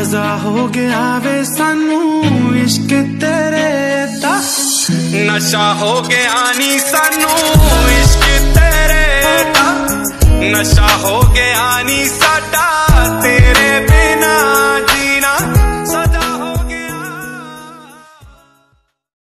अंदाजा हो गया वे सानू इश्क तेरे दा, नशा हो गया नी सानू इश्क तेरे दा, नशा हो गया नी साडा